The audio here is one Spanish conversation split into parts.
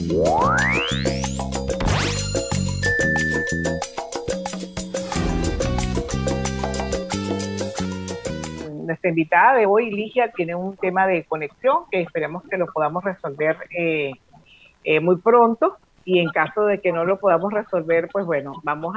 Nuestra invitada de hoy, Ligia, tiene un tema de conexión que esperamos que lo podamos resolver muy pronto, y en caso de que no lo podamos resolver, pues bueno,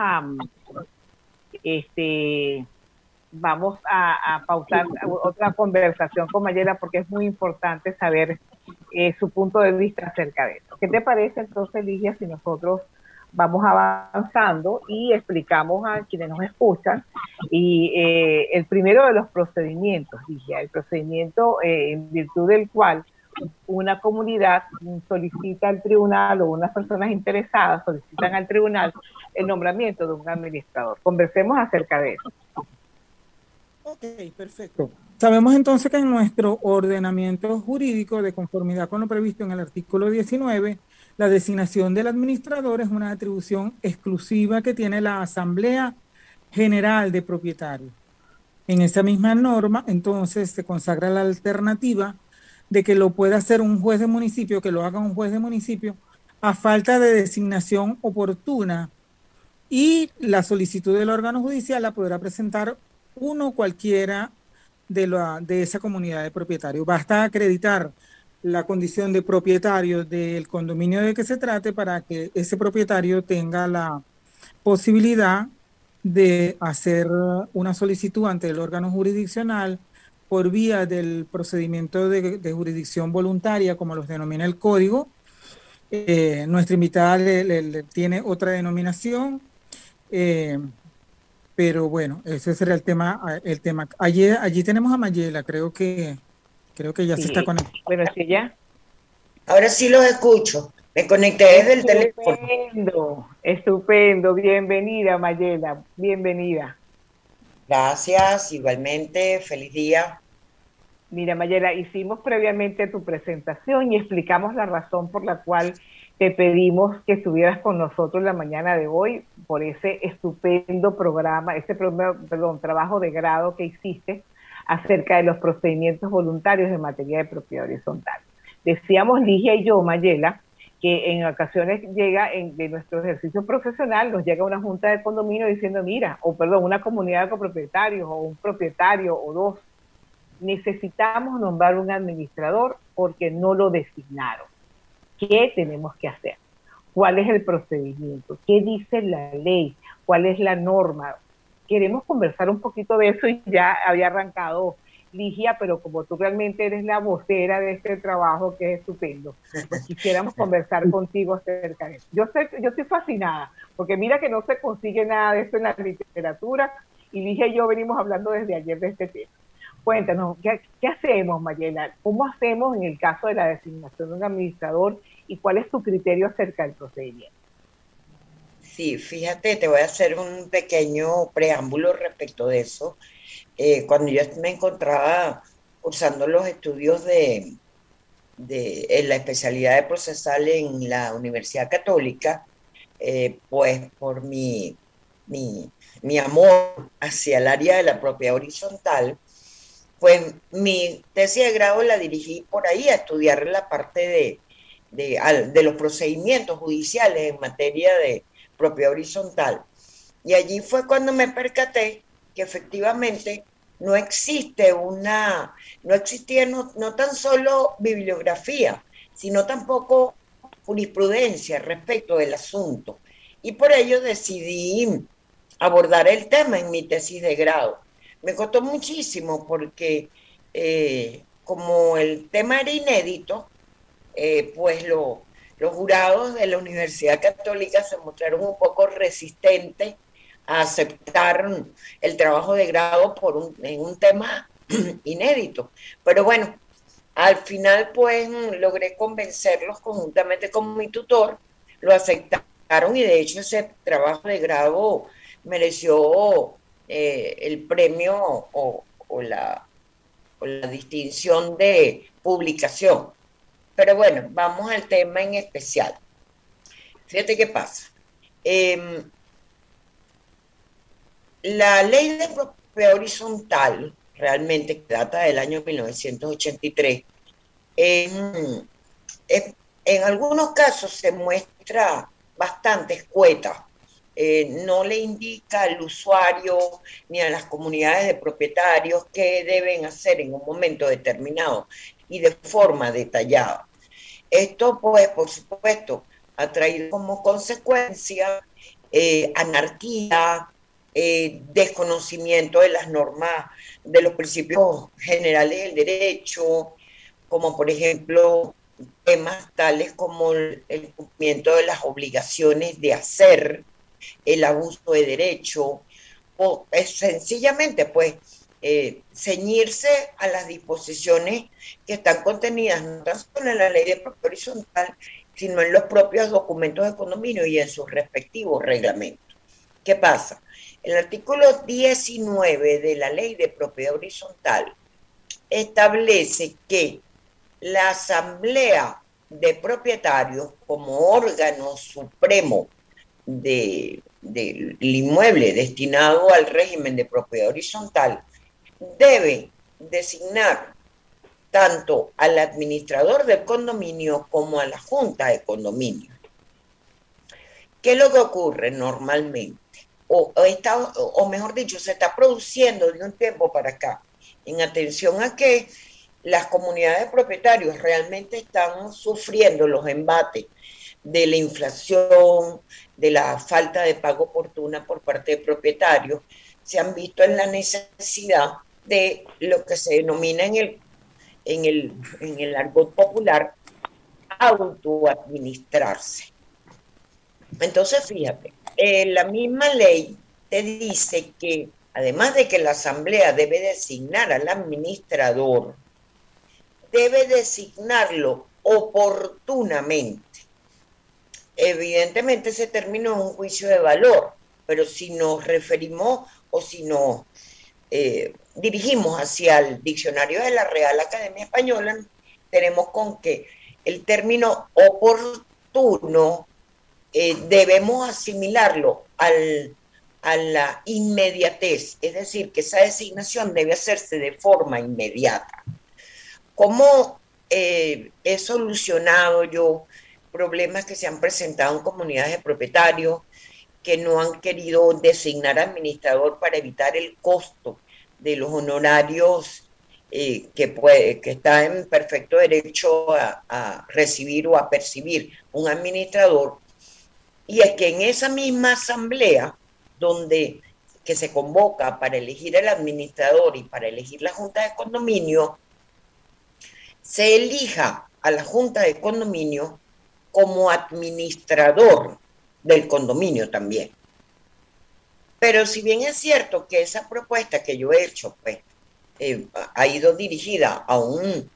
vamos a pausar otra conversación con Mayela, porque es muy importante saber su punto de vista acerca de eso. ¿Qué te parece entonces, Ligia, si nosotros vamos avanzando y explicamos a quienes nos escuchan y el primero de los procedimientos, Ligia, el procedimiento en virtud del cual una comunidad solicita al tribunal, o unas personas interesadas solicitan al tribunal el nombramiento de un administrador? Conversemos acerca de eso. Ok, perfecto. Sabemos entonces que en nuestro ordenamiento jurídico, de conformidad con lo previsto en el artículo 19, la designación del administrador es una atribución exclusiva que tiene la Asamblea General de Propietarios. En esa misma norma, entonces, se consagra la alternativa de que lo pueda hacer un juez de municipio, que lo haga un juez de municipio, a falta de designación oportuna, y la solicitud del órgano judicial la podrá presentar uno cualquiera de esa comunidad de propietarios. Basta acreditar la condición de propietario del condominio de que se trate para que ese propietario tenga la posibilidad de hacer una solicitud ante el órgano jurisdiccional por vía del procedimiento de jurisdicción voluntaria, como los denomina el código. Nuestra invitada le tiene otra denominación, pero bueno, ese será el tema. Allí tenemos a Mayela, creo que ya Sí, se está conectando. bueno, sí, ya. Ahora sí los escucho. Me conecté desde el teléfono. Estupendo, estupendo. Bienvenida, Mayela, bienvenida. Gracias, igualmente, feliz día. Mira, Mayela, hicimos previamente tu presentación y explicamos la razón por la cual te pedimos que estuvieras con nosotros la mañana de hoy, por ese estupendo programa, trabajo de grado que hiciste acerca de los procedimientos voluntarios en materia de propiedad horizontal. Decíamos Ligia y yo, Mayela, que en ocasiones llega de nuestro ejercicio profesional, nos llega una junta de condominio diciendo, mira, una comunidad de copropietarios, o un propietario o dos, necesitamos nombrar un administrador porque no lo designaron. ¿Qué tenemos que hacer? ¿Cuál es el procedimiento? ¿Qué dice la ley? ¿Cuál es la norma? Queremos conversar un poquito de eso, y ya había arrancado Ligia, pero como tú realmente eres la vocera de este trabajo, que es estupendo, pues quisiéramos conversar contigo acerca de eso. Yo estoy fascinada, porque mira que no se consigue nada de esto en la literatura, y Ligia y yo venimos hablando desde ayer de este tema. Cuéntanos, ¿qué hacemos, Mayela? ¿Cómo hacemos en el caso de la designación de un administrador, y cuál es tu criterio acerca del procedimiento? Sí, fíjate, te voy a hacer un pequeño preámbulo respecto de eso. Cuando yo me encontraba cursando los estudios en la especialidad de procesal en la Universidad Católica, pues por mi amor hacia el área de la propiedad horizontal, pues mi tesis de grado la dirigí por ahí, a estudiar la parte de los procedimientos judiciales en materia de propiedad horizontal. Y allí fue cuando me percaté que efectivamente no existía no tan solo bibliografía, sino tampoco jurisprudencia respecto del asunto. Y por ello decidí abordar el tema en mi tesis de grado. Me costó muchísimo porque como el tema era inédito, pues los jurados de la Universidad Católica se mostraron un poco resistentes a aceptar el trabajo de grado en un tema inédito. Pero bueno, al final pues logré convencerlos conjuntamente con mi tutor, lo aceptaron, y de hecho ese trabajo de grado mereció el premio o la distinción de publicación. Pero bueno, vamos al tema en especial. Fíjate qué pasa. La ley de propiedad horizontal, realmente que data del año 1983, es en algunos casos se muestra bastante escueta. No le indica al usuario ni a las comunidades de propietarios qué deben hacer en un momento determinado y de forma detallada. Esto, pues, por supuesto, ha traído como consecuencia anarquía, desconocimiento de las normas, de los principios generales del derecho, como por ejemplo temas tales como el cumplimiento de las obligaciones de hacer, el abuso de derecho, o sencillamente pues ceñirse a las disposiciones que están contenidas no tan solo en la ley de propiedad horizontal, sino en los propios documentos de condominio y en sus respectivos reglamentos. ¿Qué pasa? El artículo 19 de la ley de propiedad horizontal establece que la asamblea de propietarios como órgano supremo del inmueble destinado al régimen de propiedad horizontal debe designar tanto al administrador del condominio como a la junta de condominio. ¿Qué es lo que ocurre normalmente? O mejor dicho, se está produciendo de un tiempo para acá, en atención a que las comunidades de propietarios realmente están sufriendo los embates de la inflación, de la falta de pago oportuna por parte de propietarios, se han visto en la necesidad de lo que se denomina en el argot popular autoadministrarse. Entonces, fíjate, la misma ley te dice que además de que la asamblea debe designar al administrador, debe designarlo oportunamente. Evidentemente ese término es un juicio de valor, pero si nos referimos o si nos dirigimos hacia el diccionario de la Real Academia Española, tenemos con que el término oportuno debemos asimilarlo a la inmediatez, es decir, que esa designación debe hacerse de forma inmediata. ¿Cómo he solucionado yo problemas que se han presentado en comunidades de propietarios que no han querido designar administrador para evitar el costo de los honorarios que está en perfecto derecho a recibir o a percibir un administrador? Y es que en esa misma asamblea que se convoca para elegir el administrador y para elegir la junta de condominio, se elija a la junta de condominio como administrador del condominio también. Pero si bien es cierto que esa propuesta que yo he hecho pues, ha ido dirigida a un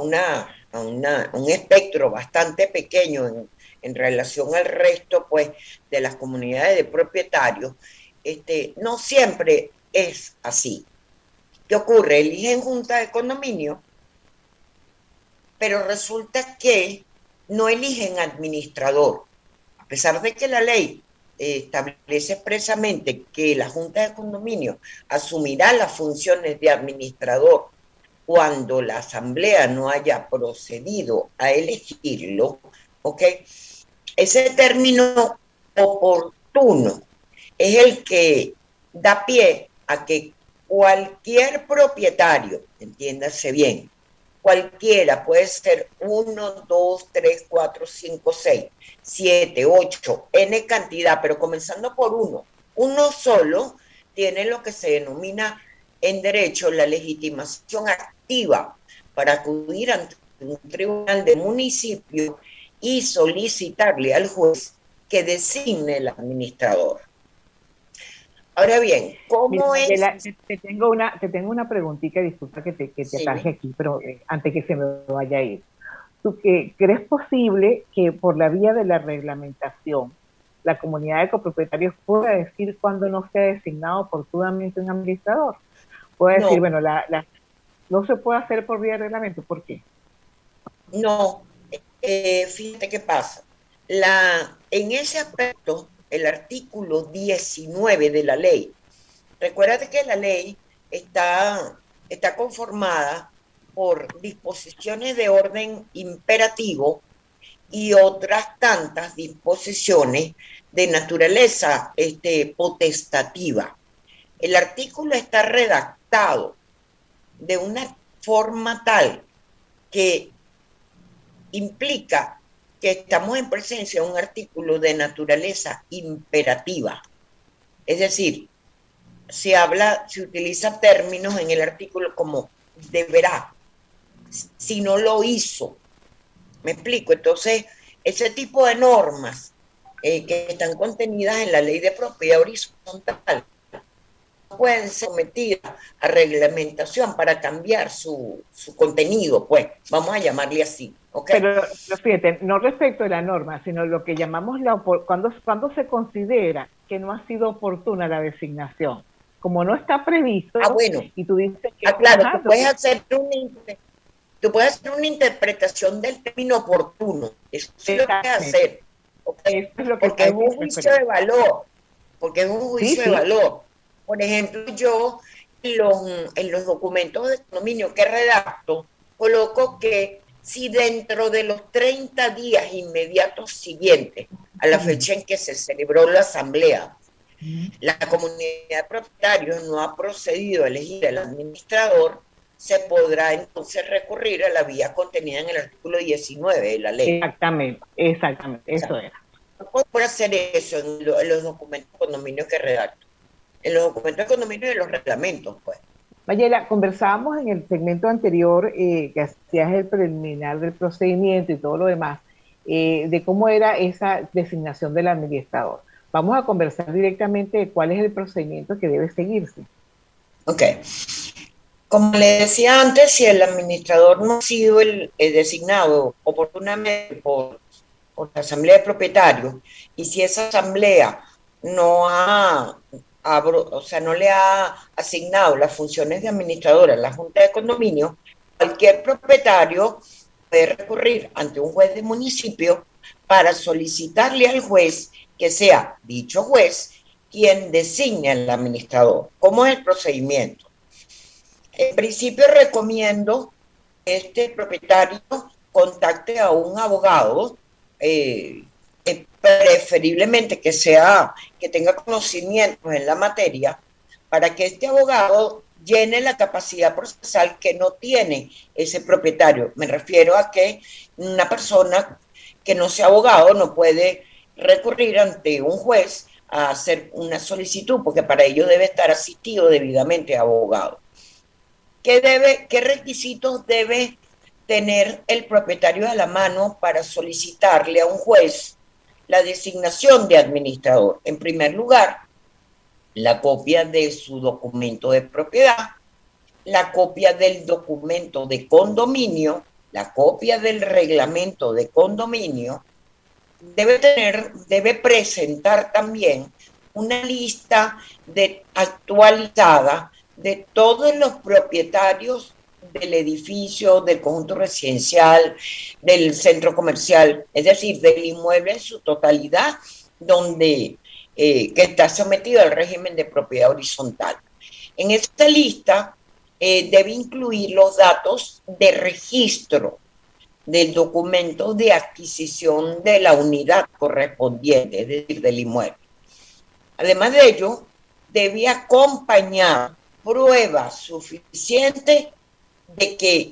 espectro bastante pequeño en relación al resto pues, de las comunidades de propietarios, no siempre es así. ¿Qué ocurre? Eligen junta de condominio, pero resulta que no eligen administrador, a pesar de que la ley establece expresamente que la junta de condominio asumirá las funciones de administrador cuando la asamblea no haya procedido a elegirlo, ¿ok? Ese término oportuno es el que da pie a que cualquier propietario, entiéndase bien, cualquiera, puede ser 1, 2, 3, 4, 5, 6, 7, 8, n cantidad, pero comenzando por uno solo tiene lo que se denomina en derecho la legitimación activa para acudir ante un tribunal de municipio y solicitarle al juez que designe el administrador. Ahora bien, ¿cómo es? Te tengo una preguntita, disculpa que te Sí. ataje aquí, pero antes que se me vaya a ir. ¿Tú crees posible que por la vía de la reglamentación la comunidad de copropietarios pueda decir cuándo no se ha designado oportunamente un administrador? Puede decir, bueno, no se puede hacer por vía de reglamento. ¿Por qué? No, fíjate qué pasa. En ese aspecto, el artículo 19 de la ley, recuérdate que la ley está conformada por disposiciones de orden imperativo y otras tantas disposiciones de naturaleza potestativa. El artículo está redactado de una forma tal que implica que estamos en presencia de un artículo de naturaleza imperativa. Es decir, se utiliza términos en el artículo como deberá, si no lo hizo. ¿Me explico? Entonces, ese tipo de normas que están contenidas en la ley de propiedad horizontal pueden ser sometidas a reglamentación para cambiar su contenido, pues, vamos a llamarle así. ¿Okay? Pero fíjate, no respecto de la norma, sino lo que llamamos cuando se considera que no ha sido oportuna la designación. Como no está previsto, bueno, y tú dices que... claro, tú puedes hacer una interpretación del término oportuno. Eso sí lo puedes hacer. ¿Okay? Es lo que porque es un juicio de valor. Porque es un juicio de valor. Por ejemplo, yo en los documentos de condominio que redacto, coloco que si dentro de los 30 días inmediatos siguientes a la fecha en que se celebró la asamblea, la comunidad de propietarios no ha procedido a elegir al administrador, se podrá entonces recurrir a la vía contenida en el artículo 19 de la ley. Exactamente, eso era. No puedo hacer eso en los documentos de condominio que redacto. En los documentos de condominio y los reglamentos, pues. Mayela, conversábamos en el segmento anterior que hacías el preliminar del procedimiento y todo lo demás, de cómo era esa designación del administrador. Vamos a conversar directamente de cuál es el procedimiento que debe seguirse. Ok. Como le decía antes, si el administrador no ha sido el designado oportunamente por la asamblea de propietarios, y si esa asamblea no le ha asignado las funciones de administradora a la Junta de Condominio, cualquier propietario puede recurrir ante un juez de municipio para solicitarle al juez que sea dicho juez quien designe al administrador. ¿Cómo es el procedimiento? En principio recomiendo que este propietario contacte a un abogado, preferiblemente que tenga conocimientos en la materia, para que este abogado llene la capacidad procesal que no tiene ese propietario. Me refiero a que una persona que no sea abogado no puede recurrir ante un juez a hacer una solicitud, porque para ello debe estar asistido debidamente a abogado. ¿Qué requisitos debe tener el propietario a la mano para solicitarle a un juez la designación de administrador? En primer lugar, la copia de su documento de propiedad, la copia del documento de condominio, la copia del reglamento de condominio. Debe presentar también una lista actualizada de todos los propietarios del edificio, del conjunto residencial, del centro comercial, es decir, del inmueble en su totalidad, que está sometido al régimen de propiedad horizontal. En esta lista debe incluir los datos de registro del documento de adquisición de la unidad correspondiente, es decir, del inmueble. Además de ello, debe acompañar pruebas suficientes de que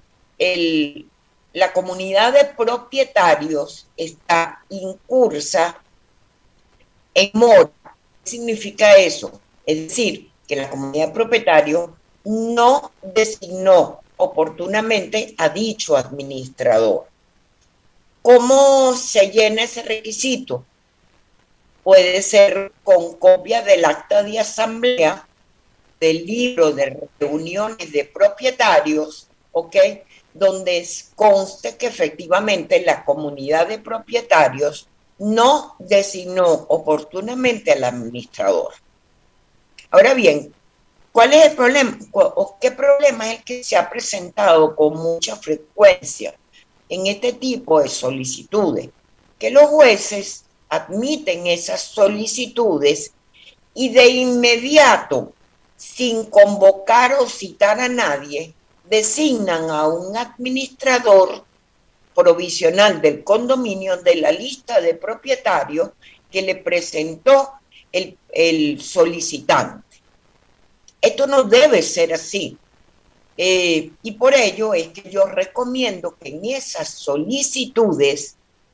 la comunidad de propietarios está incursa en mora. ¿Qué significa eso? Es decir, que la comunidad de propietarios no designó oportunamente a dicho administrador. ¿Cómo se llena ese requisito? Puede ser con copia del acta de asamblea, del libro de reuniones de propietarios, ¿ok? Donde conste que efectivamente la comunidad de propietarios no designó oportunamente al administrador. Ahora bien, ¿cuál es el problema? ¿O qué problema es el que se ha presentado con mucha frecuencia en este tipo de solicitudes? Que los jueces admiten esas solicitudes y de inmediato, sin convocar o citar a nadie, designan a un administrador provisional del condominio de la lista de propietarios que le presentó el solicitante. Esto no debe ser así. Y por ello es que yo recomiendo que en esas solicitudes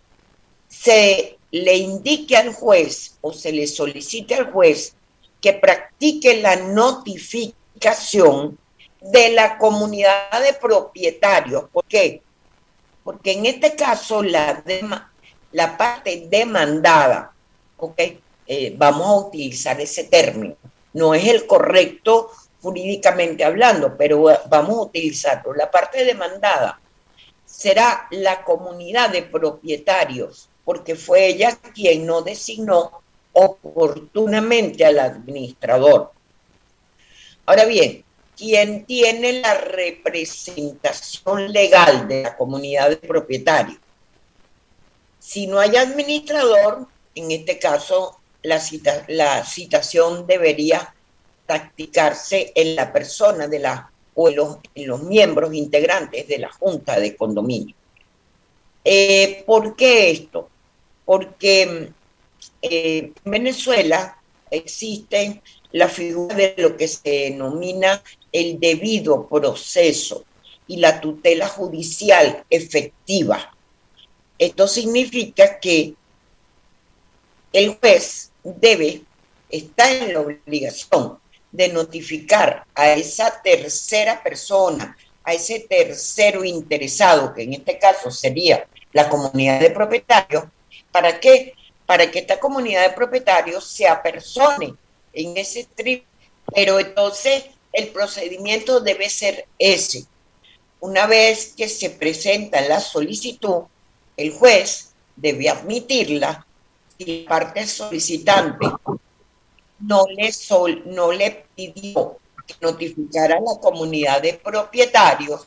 se le indique al juez o se le solicite al juez que practique la notificación de la comunidad de propietarios. ¿Por qué? Porque en este caso la parte demandada, ¿okay? Vamos a utilizar ese término, no es el correcto jurídicamente hablando, pero vamos a utilizarlo. La parte demandada será la comunidad de propietarios, porque fue ella quien no designó oportunamente al administrador. Ahora bien, ¿quién tiene la representación legal de la comunidad de propietarios? Si no hay administrador, en este caso la citación debería practicarse en la persona o en los miembros integrantes de la Junta de Condominio. ¿Por qué esto? Porque en Venezuela existe la figura de lo que se denomina el debido proceso y la tutela judicial efectiva. Esto significa que el juez está en la obligación de notificar a esa tercera persona, a ese tercero interesado, que en este caso sería la comunidad de propietarios. ¿Para qué? Para que esta comunidad de propietarios se apersone en ese trip, pero entonces el procedimiento debe ser ese. Una vez que se presenta la solicitud, el juez debe admitirla si la parte solicitante no le pidió que notificara a la comunidad de propietarios.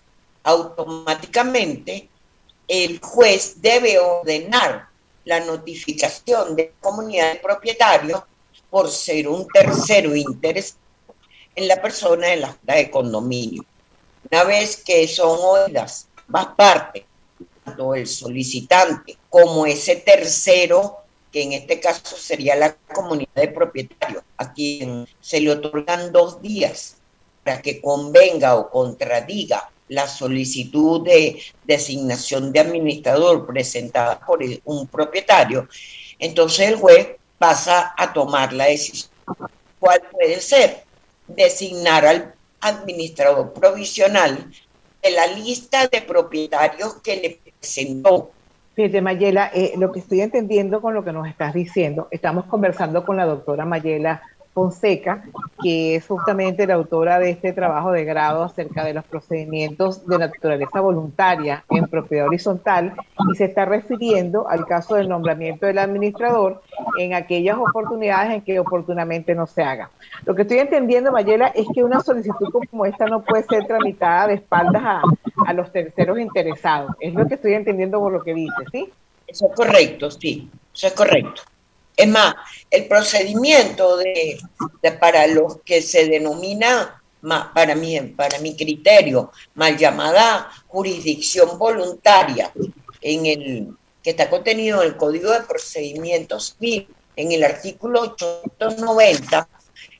Automáticamente el juez debe ordenar la notificación de la comunidad de propietarios por ser un tercero interesado en la persona de la Junta de Condominio. Una vez que son oídas ambas partes, tanto el solicitante como ese tercero, que en este caso sería la comunidad de propietarios, a quien se le otorgan 2 días para que convenga o contradiga la solicitud de designación de administrador presentada por un propietario, entonces el juez pasa a tomar la decisión. ¿Cuál puede ser? Designar al administrador provisional de la lista de propietarios que le presentó. Fíjate, Mayela, lo que estoy entendiendo con lo que nos estás diciendo, estamos conversando con la doctora Mayela Fonseca, que es justamente la autora de este trabajo de grado acerca de los procedimientos de naturaleza voluntaria en propiedad horizontal, y se está refiriendo al caso del nombramiento del administrador en aquellas oportunidades en que oportunamente no se haga. Lo que estoy entendiendo, Mayela, es que una solicitud como esta no puede ser tramitada de espaldas a los terceros interesados. Es lo que estoy entendiendo por lo que dices, ¿sí? Eso es correcto, sí, eso es correcto. Es más, el procedimiento para los que se denomina, para mi criterio, mal llamada jurisdicción voluntaria, que está contenido en el Código de Procedimientos Civil, en el artículo 890,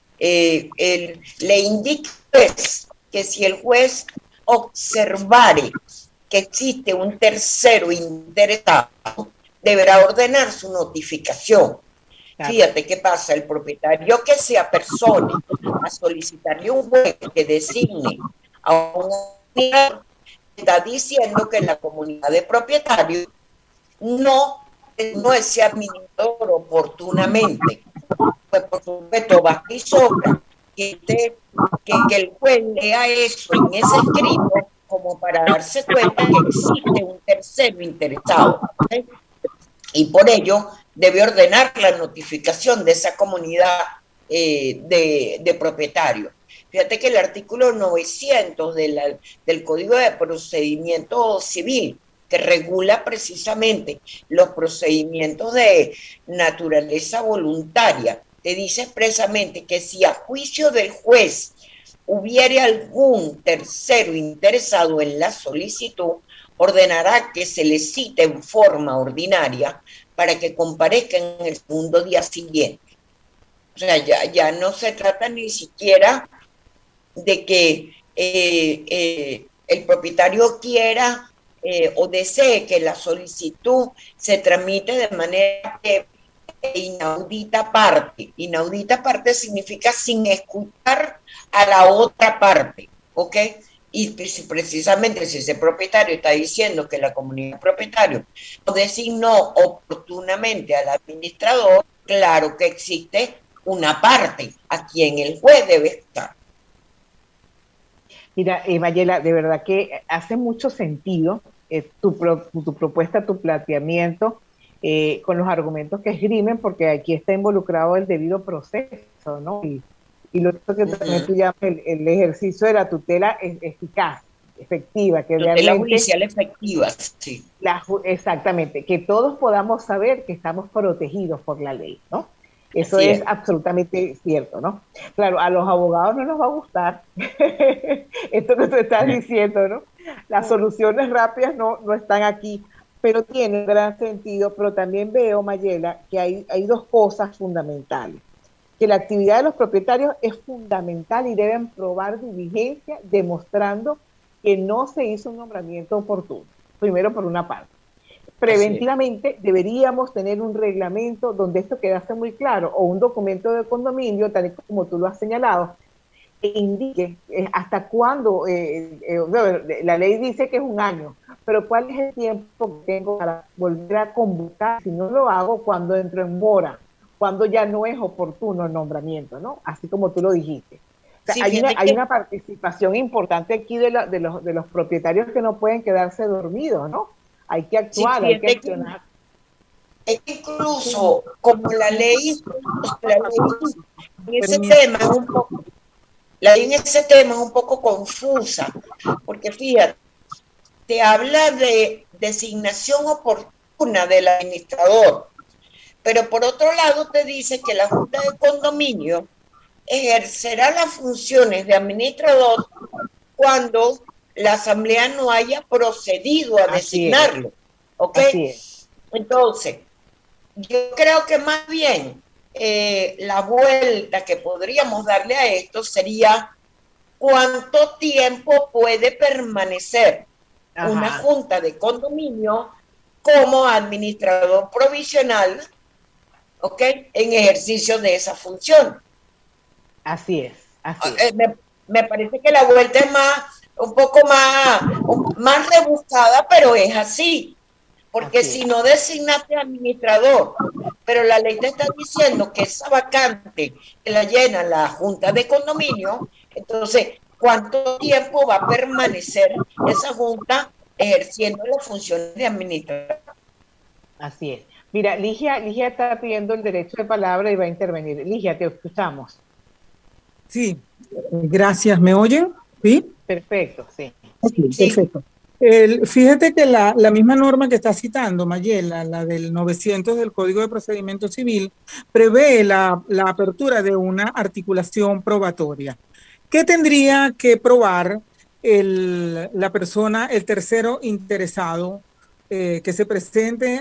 le indica que si el juez observare que existe un tercero interesado, deberá ordenar su notificación. Claro. Fíjate qué pasa, el propietario que se apersone a solicitarle un juez que designe a un administrador, está diciendo que la comunidad de propietarios no se administrador oportunamente. Pues por supuesto, basta y sobra que el juez lea eso en ese escrito como para darse cuenta que existe un tercero interesado, ¿sí? Y por ello debe ordenar la notificación de esa comunidad de propietarios. Fíjate que el artículo 900 del Código de Procedimiento Civil, que regula precisamente los procedimientos de naturaleza voluntaria, te dice expresamente que si a juicio del juez hubiere algún tercero interesado en la solicitud, ordenará que se le cite en forma ordinaria para que comparezca en el segundo día siguiente. O sea, ya no se trata ni siquiera de que el propietario quiera o desee que la solicitud se tramite de manera inaudita parte. Inaudita parte significa sin escuchar a la otra parte, ¿ok? Y precisamente si ese propietario está diciendo que la comunidad de propietarios no designó oportunamente al administrador, claro que existe una parte a quien el juez debe estar. Mira, Mayela, de verdad que hace mucho sentido tu propuesta, tu planteamiento, con los argumentos que esgrimen, porque aquí está involucrado el debido proceso, ¿no? Y lo que también tú llamas el ejercicio de la tutela eficaz, efectiva, que tutela realmente... judicial efectiva, sí. Exactamente, que todos podamos saber que estamos protegidos por la ley, ¿no? Eso es absolutamente cierto, ¿no? Claro, a los abogados no nos va a gustar esto que tú estás diciendo, ¿no? Las soluciones rápidas no están aquí, pero tiene gran sentido. Pero también veo, Mayela, que hay dos cosas fundamentales. Que la actividad de los propietarios es fundamental y deben probar diligencia demostrando que no se hizo un nombramiento oportuno. Primero, por una parte. Preventivamente deberíamos tener un reglamento donde esto quedase muy claro, o un documento de condominio, tal y como tú lo has señalado, que indique hasta cuándo, la ley dice que es un año, pero cuál es el tiempo que tengo para volver a convocar, si no lo hago, cuando entro en mora, cuando ya no es oportuno el nombramiento, ¿no? Así como tú lo dijiste. O sea, sí, hay una participación importante aquí de los propietarios que no pueden quedarse dormidos, ¿no? Hay que actuar, hay que accionar. Es que incluso como la ley en ese tema es un poco, la ley en ese tema es un poco confusa, porque fíjate, te habla de designación oportuna del administrador, pero por otro lado te dice que la Junta de Condominio ejercerá las funciones de administrador cuando la asamblea no haya procedido a designarlo, ¿ok? Entonces, yo creo que más bien la vuelta que podríamos darle a esto sería cuánto tiempo puede permanecer una junta de condominio como administrador provisional, ¿ok? En ejercicio de esa función. Así es. Me parece que la vuelta es un poco más rebuscada, pero es así. Porque si no designaste administrador, pero la ley te está diciendo que esa vacante que la llena la Junta de Condominio, entonces, ¿cuánto tiempo va a permanecer esa Junta ejerciendo las funciones de administrador? Así es. Mira, Ligia está pidiendo el derecho de palabra y va a intervenir. Ligia, te escuchamos. Sí, gracias. ¿Me oyen? ¿Sí? Perfecto, sí. Okay, sí. Perfecto. Fíjate que la misma norma que está citando Mayela, la del 900 del Código de Procedimiento Civil, prevé la apertura de una articulación probatoria. ¿Qué tendría que probar la persona, el tercero interesado, que se presente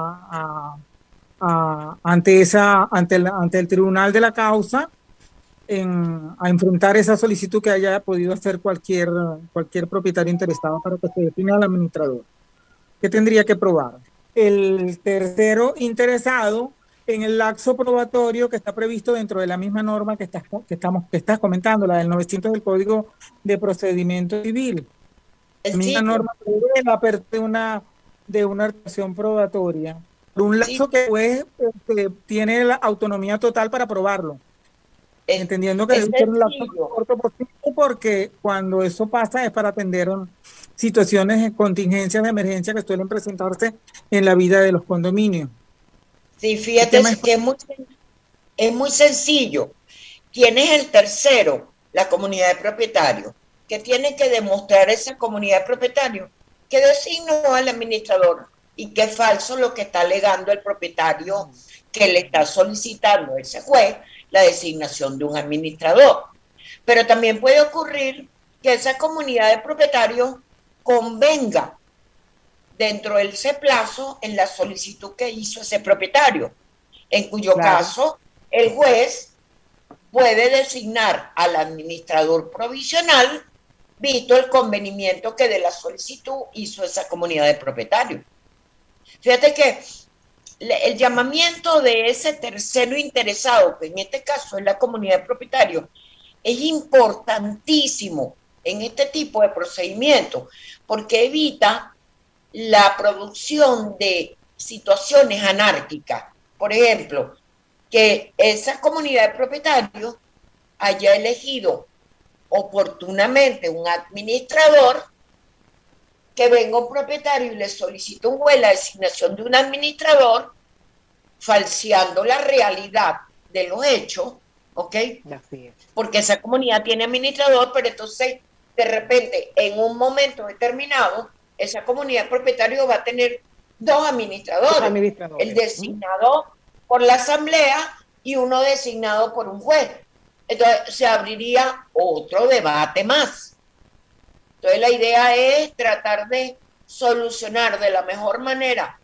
ante el tribunal de la causa a enfrentar esa solicitud que haya podido hacer cualquier propietario interesado para que se defina al administrador? ¿Qué tendría que probar? El tercero interesado en el lapso probatorio que está previsto dentro de la misma norma que estás comentando, la del 900 del Código de Procedimiento Civil. La misma norma prevé la apertura de una actuación probatoria por un lapso que pues, tiene la autonomía total para probarlo. Entendiendo que debe ser un lapso corto posible, porque cuando eso pasa es para atender situaciones de contingencias de emergencia que suelen presentarse en la vida de los condominios. Sí, fíjate que es muy sencillo. ¿Quién es el tercero? La comunidad de propietarios. ¿Qué tiene que demostrar esa comunidad de propietarios? Que designó al administrador y que es falso lo que está alegando el propietario que le está solicitando a ese juez la designación de un administrador. Pero también puede ocurrir que esa comunidad de propietarios convenga dentro de ese plazo en la solicitud que hizo ese propietario, en cuyo Claro. caso el juez puede designar al administrador provisional, visto el convenimiento que de la solicitud hizo esa comunidad de propietarios. Fíjate que el llamamiento de ese tercero interesado, que en este caso es la comunidad de propietarios, es importantísimo en este tipo de procedimientos, porque evita la producción de situaciones anárquicas. Por ejemplo, que esa comunidad de propietarios haya elegido oportunamente un administrador, que venga un propietario y le solicita un juez la designación de un administrador, falseando la realidad de los hechos, ¿ok? Así es. Porque esa comunidad tiene administrador, pero entonces, de repente, en un momento determinado, esa comunidad de propietarios va a tener dos administradores. El designado por la asamblea y uno designado por un juez. Entonces, se abriría otro debate más. Entonces, la idea es tratar de solucionar de la mejor manera,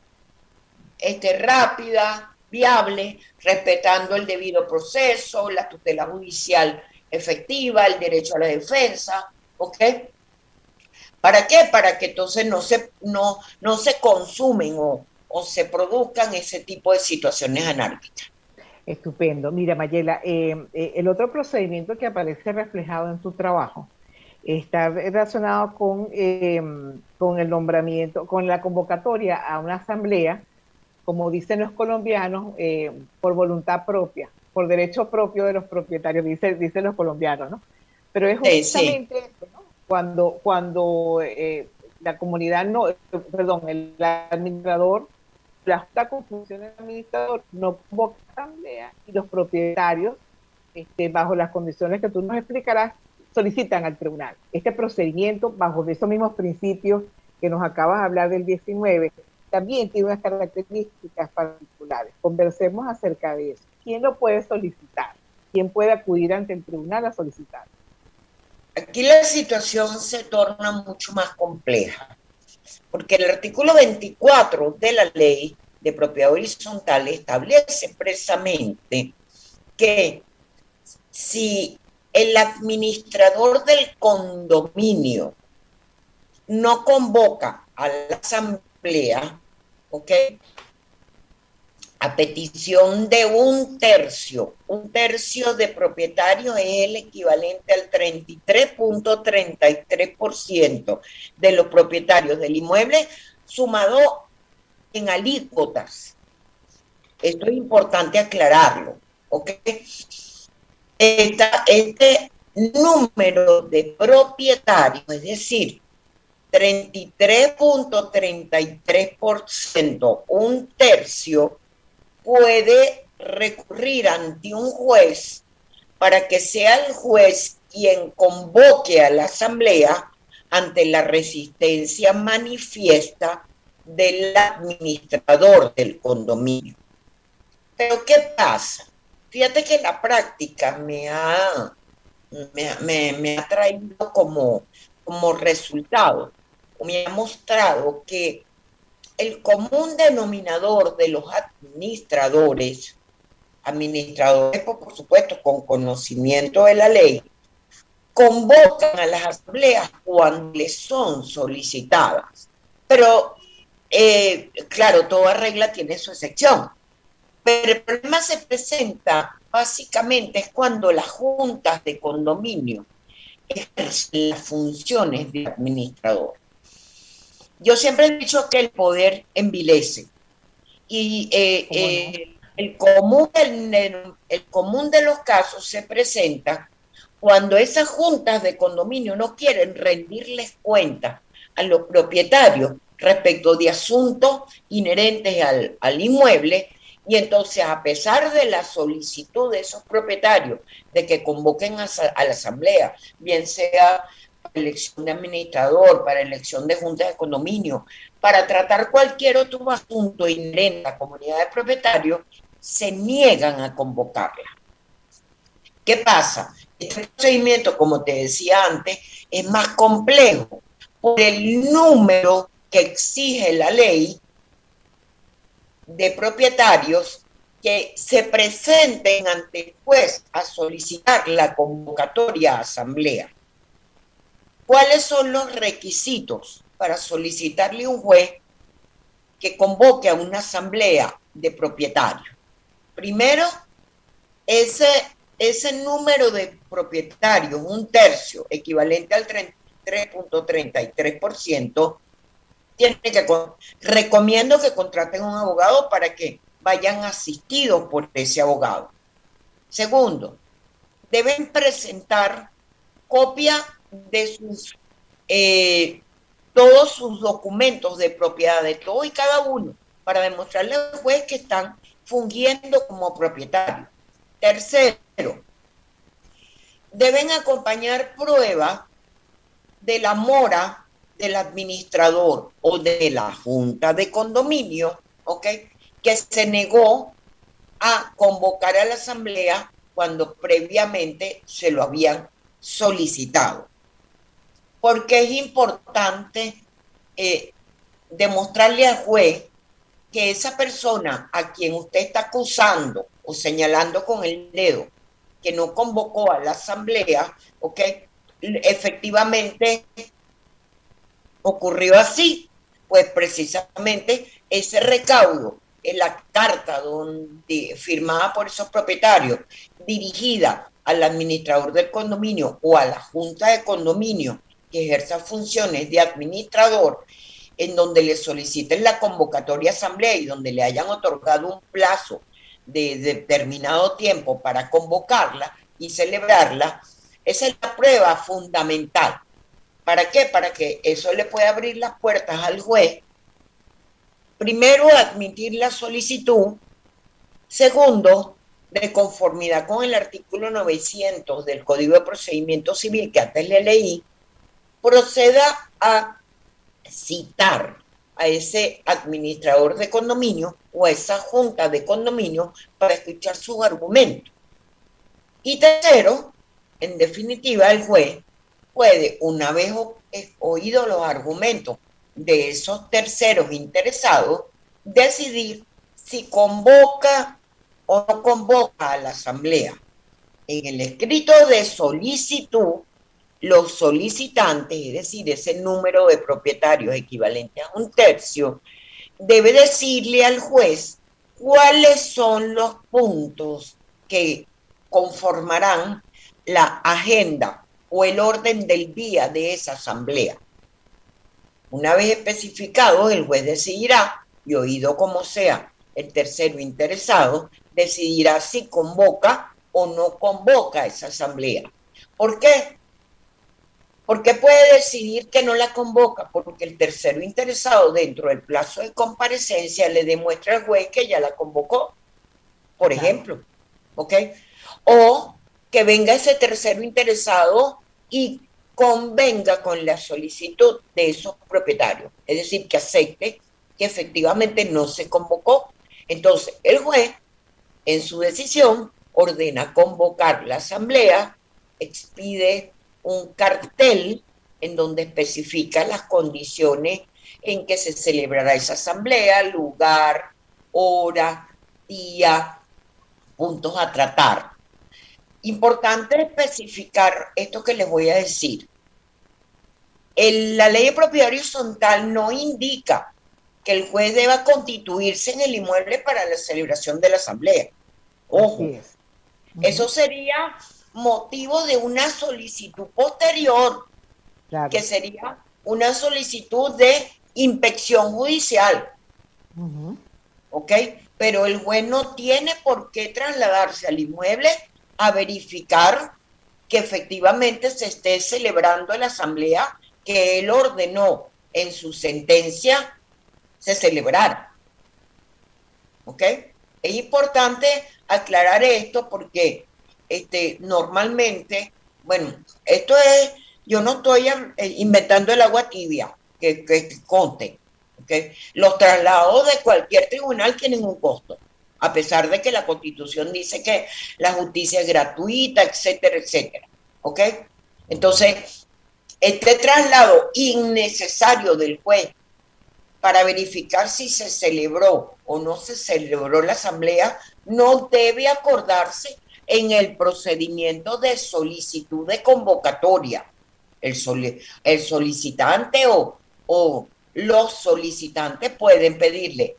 rápida, viable, respetando el debido proceso, la tutela judicial efectiva, el derecho a la defensa, ¿ok? ¿Para qué? Para que entonces no se consumen o se produzcan ese tipo de situaciones anárquicas. Estupendo. Mira, Mayela, el otro procedimiento que aparece reflejado en tu trabajo está relacionado con el nombramiento, con la convocatoria a una asamblea, como dicen los colombianos, por voluntad propia, por derecho propio de los propietarios, dicen los colombianos, ¿no? Pero es justamente eso, ¿no? Cuando la comunidad el administrador, la Junta con funciones de administrador no convoca asamblea y los propietarios, bajo las condiciones que tú nos explicarás, solicitan al tribunal. Este procedimiento, bajo esos mismos principios que nos acabas de hablar del 19, también tiene unas características particulares. Conversemos acerca de eso. ¿Quién lo puede solicitar? ¿Quién puede acudir ante el tribunal a solicitar? Aquí la situación se torna mucho más compleja, porque el artículo 24 de la ley de propiedad horizontal establece expresamente que si el administrador del condominio no convoca a la asamblea, ¿ok?, a petición de un tercio de propietarios es el equivalente al 33.33% de los propietarios del inmueble sumado en alícuotas. Esto es importante aclararlo, ¿ok? Este número de propietarios, es decir, 33.33%, un tercio, puede recurrir ante un juez para que sea el juez quien convoque a la asamblea ante la resistencia manifiesta del administrador del condominio. Pero ¿qué pasa? Fíjate que la práctica me ha traído como resultado, me ha mostrado que el común denominador de los administradores, por supuesto con conocimiento de la ley, convocan a las asambleas cuando les son solicitadas. Pero, claro, toda regla tiene su excepción. Pero el problema se presenta básicamente es cuando las juntas de condominio ejercen las funciones de administrador. Yo siempre he dicho que el poder envilece y el común de los casos se presenta cuando esas juntas de condominio no quieren rendirles cuenta a los propietarios respecto de asuntos inherentes al inmueble, y entonces, a pesar de la solicitud de esos propietarios de que convoquen a la asamblea, bien sea para elección de administrador, para elección de junta de condominio, para tratar cualquier otro asunto inherente a la comunidad de propietarios, se niegan a convocarla. ¿Qué pasa? Este procedimiento, como te decía antes, es más complejo por el número que exige la ley de propietarios que se presenten ante el juez a solicitar la convocatoria a asamblea. ¿Cuáles son los requisitos para solicitarle a un juez que convoque a una asamblea de propietarios? Primero, ese número de propietarios, un tercio, equivalente al 33.33%, recomiendo que contraten un abogado para que vayan asistidos por ese abogado. Segundo, deben presentar copia de todos sus documentos de propiedad, de todo y cada uno, para demostrarle al juez que están fungiendo como propietarios. Tercero, deben acompañar pruebas de la mora del administrador o de la junta de condominio, ¿ok?, que se negó a convocar a la asamblea cuando previamente se lo habían solicitado. Porque es importante demostrarle al juez que esa persona a quien usted está acusando o señalando con el dedo que no convocó a la asamblea, ¿ok?, efectivamente ocurrió así. Pues precisamente ese recaudo en la carta firmada por esos propietarios, dirigida al administrador del condominio o a la junta de condominio que ejerza funciones de administrador, en donde le soliciten la convocatoria a asamblea y donde le hayan otorgado un plazo de determinado tiempo para convocarla y celebrarla, esa es la prueba fundamental. ¿Para qué? Para que eso le pueda abrir las puertas al juez. Primero, admitir la solicitud. Segundo, de conformidad con el artículo 900 del Código de Procedimiento Civil que antes le leí, proceda a citar a ese administrador de condominio o a esa junta de condominio para escuchar sus argumentos. Y tercero, en definitiva, el juez puede, una vez oído los argumentos de esos terceros interesados, decidir si convoca o no convoca a la asamblea. En el escrito de solicitud, los solicitantes, es decir, ese número de propietarios equivalente a un tercio, debe decirle al juez cuáles son los puntos que conformarán la agenda o el orden del día de esa asamblea. Una vez especificado, el juez decidirá, y oído como sea el tercero interesado, decidirá si convoca o no convoca esa asamblea. ¿Por qué? Porque puede decidir que no la convoca, porque el tercero interesado, dentro del plazo de comparecencia, le demuestra al juez que ya la convocó, por ejemplo, ¿ok? O que venga ese tercero interesado y convenga con la solicitud de esos propietarios, es decir, que acepte que efectivamente no se convocó. Entonces, el juez, en su decisión, ordena convocar la asamblea, expide un cartel en donde especifica las condiciones en que se celebrará esa asamblea, lugar, hora, día, puntos a tratar. Importante especificar esto que les voy a decir. La ley de propietario horizontal no indica que el juez deba constituirse en el inmueble para la celebración de la asamblea. Ojo, eso sería motivo de una solicitud posterior, claro, que sería una solicitud de inspección judicial. ¿Ok? Pero el juez no tiene por qué trasladarse al inmueble a verificar que efectivamente se esté celebrando la asamblea que él ordenó en su sentencia se celebrara. ¿Ok? Es importante aclarar esto porque normalmente, bueno, esto es, yo no estoy inventando el agua tibia, que conste, ¿okay? Los traslados de cualquier tribunal tienen un costo, a pesar de que la Constitución dice que la justicia es gratuita, etcétera, etcétera, ¿ok? Entonces, este traslado innecesario del juez para verificar si se celebró o no se celebró la asamblea, no debe acordarse en el procedimiento de solicitud de convocatoria. El solicitante o los solicitantes pueden pedirle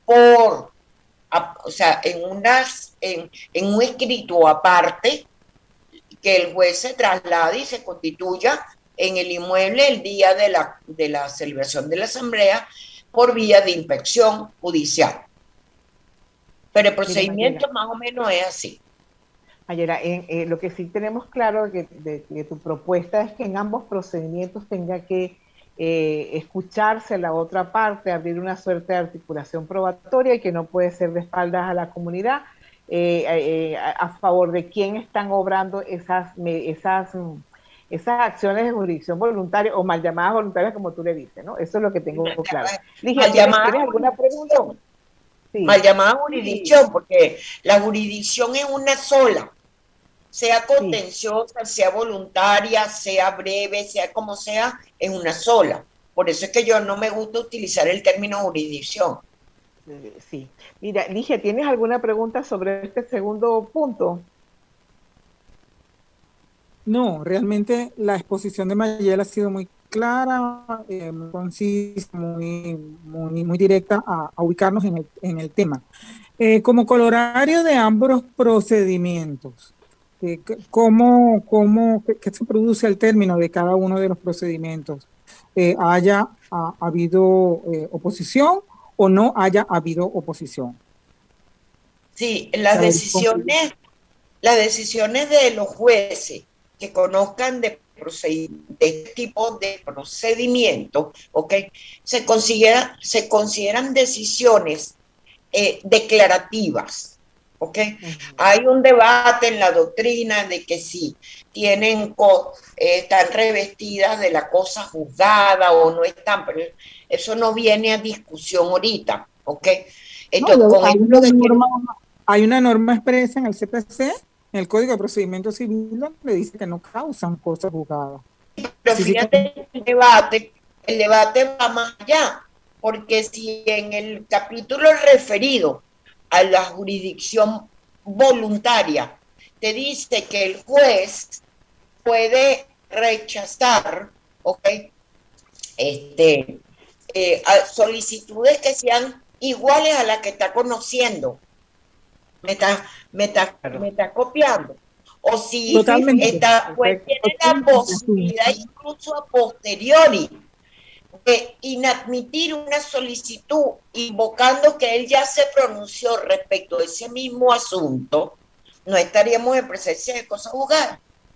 o sea, en un escrito aparte, que el juez se traslade y se constituya en el inmueble el día de la celebración de la asamblea por vía de inspección judicial. Pero el procedimiento más o menos es así. Mayela, lo que sí tenemos claro de tu propuesta es que en ambos procedimientos tenga que escucharse la otra parte, abrir una suerte de articulación probatoria y que no puede ser de espaldas a la comunidad, a favor de quién están obrando esas acciones de jurisdicción voluntaria o mal llamadas voluntarias, como tú le dices, ¿no? Eso es lo que tengo claro. Dije, ¿tienes alguna pregunta? Sí. Mal llamada jurisdicción, porque la jurisdicción es una sola, sea contenciosa, sea voluntaria, sea breve, sea como sea, es una sola. Por eso es que yo no me gusta utilizar el término jurisdicción. Sí. Mira, Ligia, ¿tienes alguna pregunta sobre este segundo punto? No, realmente la exposición de Mayela ha sido muy clara, muy concisa, muy directa a ubicarnos en el tema. Como colorario de ambos procedimientos, ¿qué se produce al término de cada uno de los procedimientos? ¿Haya habido oposición o no haya habido oposición? Sí, las decisiones de los jueces que conozcan de este tipo de procedimientos, ¿ok? Se consideran decisiones declarativas, ¿ok? Hay un debate en la doctrina de que si están revestidas de la cosa juzgada o no están, pero eso no viene a discusión ahorita, ¿ok? Entonces, hay una norma expresa en el CPC, en el Código de Procedimiento Civil, donde dice que no causan cosas juzgadas. Pero fíjate, el debate va más allá, porque si en el capítulo referido a la jurisdicción voluntaria te dice que el juez puede rechazar, ¿ok? Solicitudes que sean iguales a las que está conociendo. Me está copiando. O si pues tiene la posibilidad incluso a posteriori de inadmitir una solicitud invocando que él ya se pronunció respecto a ese mismo asunto, no estaríamos en presencia de cosa juzgada.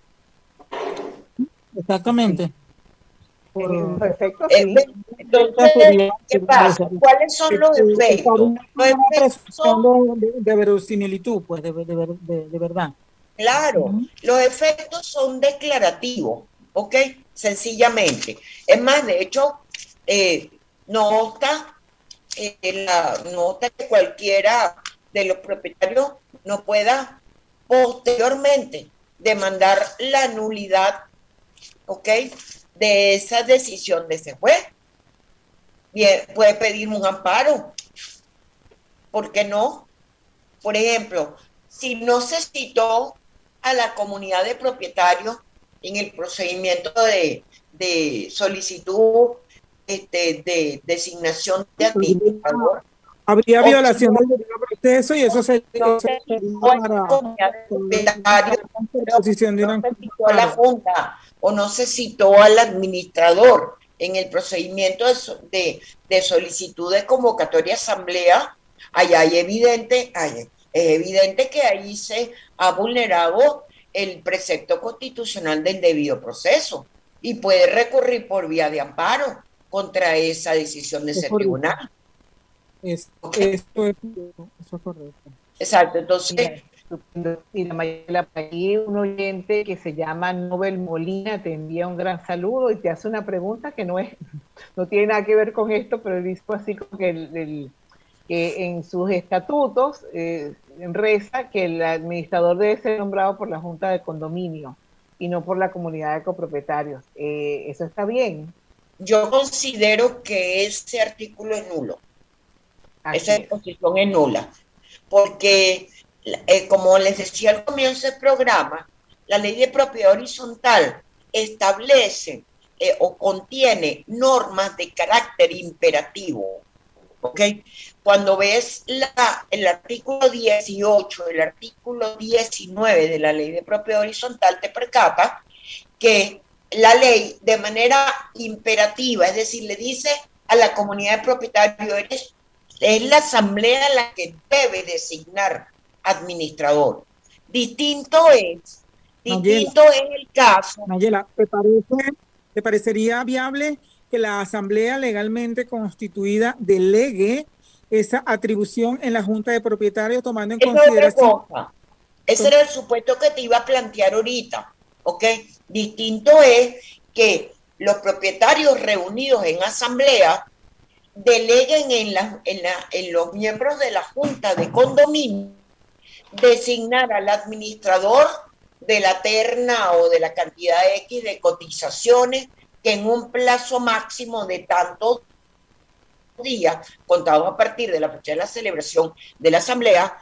Exactamente. Perfecto, sí. Entonces, ¿qué pasa? ¿Cuáles son los efectos? Los efectos son de verosimilitud, pues, de verdad. Claro, los efectos son declarativos, ¿ok? Sencillamente. Es más, de hecho, no obsta que cualquiera de los propietarios no pueda posteriormente demandar la nulidad, ¿ok?, de esa decisión de ese juez. Bien, puede pedir un amparo. ¿Por qué no? Por ejemplo, si no se citó a la comunidad de propietarios en el procedimiento de solicitud de designación de administrador, habría violación del debido proceso y eso se citó a la Junta o no se citó al administrador en el procedimiento de solicitud de convocatoria asamblea. Allá es evidente que ahí se ha vulnerado el precepto constitucional del debido proceso y puede recurrir por vía de amparo contra esa decisión de ese tribunal. Eso es correcto. Exacto, entonces... Mayela, aquí un oyente que se llama Nobel Molina te envía un gran saludo y te hace una pregunta que no tiene nada que ver con esto, pero dice así como que en sus estatutos reza que el administrador debe ser nombrado por la Junta de Condominio y no por la comunidad de copropietarios. ¿Eso está bien? yo considero que ese artículo es nulo. Así Esa es. disposición es nula, porque como les decía al comienzo del programa, la ley de propiedad horizontal establece o contiene normas de carácter imperativo. ¿Ok? Cuando ves el artículo 18, el artículo 19 de la ley de propiedad horizontal, te percatas que la ley de manera imperativa, es decir, le dice a la comunidad de propietarios, es la asamblea la que debe designar administrador. Distinto es el caso. Mayela, ¿te parecería viable que la asamblea legalmente constituida delegue esa atribución en la Junta de Propietarios, tomando en consideración? Ese era el supuesto que te iba a plantear ahorita, ¿ok? Distinto es que los propietarios reunidos en asamblea deleguen en los miembros de la Junta de Condominio designar al administrador de la terna o de la cantidad X de cotizaciones que en un plazo máximo de tantos días, contados a partir de la fecha de la celebración de la asamblea,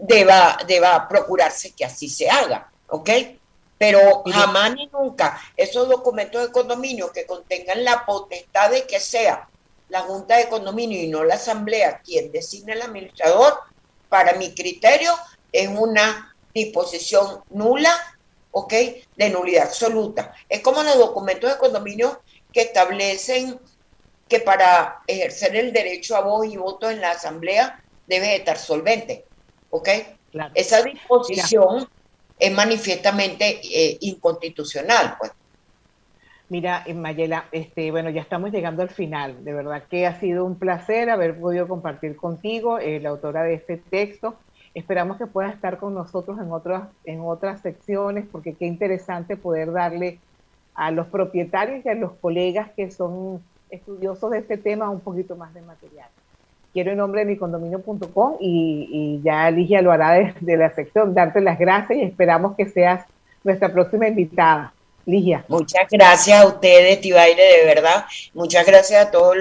deba procurarse que así se haga, ¿ok? Pero jamás ni nunca esos documentos de condominio que contengan la potestad de que sea la Junta de Condominio y no la asamblea quien designe el administrador, para mi criterio es una disposición nula, ¿ok? De nulidad absoluta. Es como los documentos de condominio que establecen que para ejercer el derecho a voz y voto en la asamblea debe estar solvente, ¿ok? Claro. Esa disposición es manifiestamente inconstitucional, pues. Mira, Mayela, bueno, ya estamos llegando al final. De verdad que ha sido un placer haber podido compartir contigo, la autora de este texto. Esperamos que puedas estar con nosotros en otras secciones, porque qué interesante poder darle a los propietarios y a los colegas que son estudiosos de este tema un poquito más de material. Quiero en nombre de micondominio.com y ya Ligia lo hará de la sección, darte las gracias y esperamos que seas nuestra próxima invitada. Ligia. Muchas gracias a ustedes, Tibaire, de verdad. Muchas gracias a todos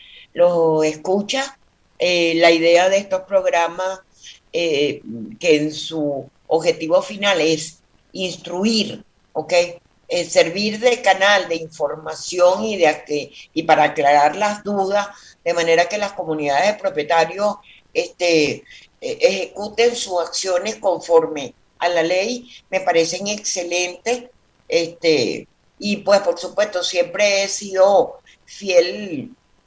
los escuchas. La idea de estos programas, que en su objetivo final es instruir, ¿ok? Servir de canal de información y para aclarar las dudas, de manera que las comunidades de propietarios ejecuten sus acciones conforme a la ley, me parecen excelentes. Y pues por supuesto siempre he sido fiel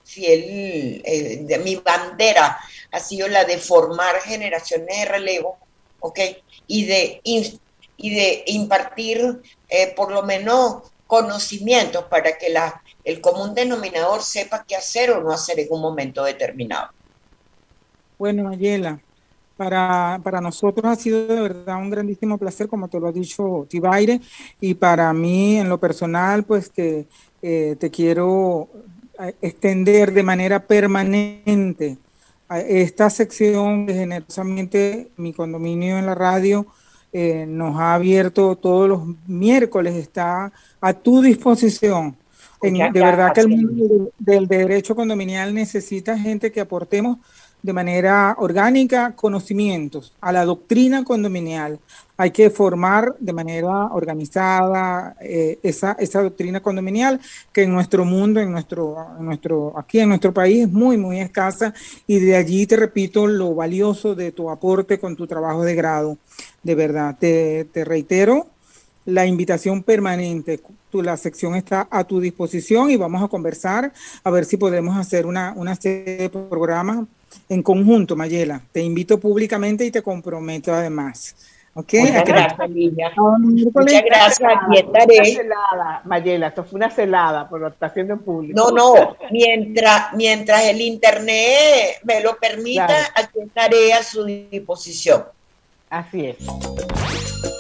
de mi bandera ha sido la de formar generaciones de relevo, ¿ok? Y de impartir por lo menos conocimientos para que el común denominador sepa qué hacer o no hacer en un momento determinado. Bueno, Mayela, para nosotros ha sido de verdad un grandísimo placer, como te lo ha dicho Tibaire, y para mí en lo personal, pues que te quiero extender de manera permanente a esta sección que generosamente Mi Condominio en la Radio nos ha abierto todos los miércoles, está a tu disposición. De verdad que el mundo del derecho condominial necesita gente que aportemos de manera orgánica conocimientos a la doctrina condominial. Hay que formar de manera organizada esa doctrina condominial que en nuestro mundo, aquí en nuestro país es muy, muy escasa, y de allí te repito lo valioso de tu aporte con tu trabajo de grado. De verdad, te reitero la invitación permanente. La sección está a tu disposición y vamos a conversar a ver si podemos hacer una serie de programas en conjunto, Mayela. Te invito públicamente y te comprometo además. ¿Okay? Muchas gracias, Ligia. Muchas gracias, aquí estaré. Una celada, Mayela, esto fue una celada, pero lo está haciendo en público. No, mientras el internet me lo permita, claro, aquí estaré a su disposición. Así es.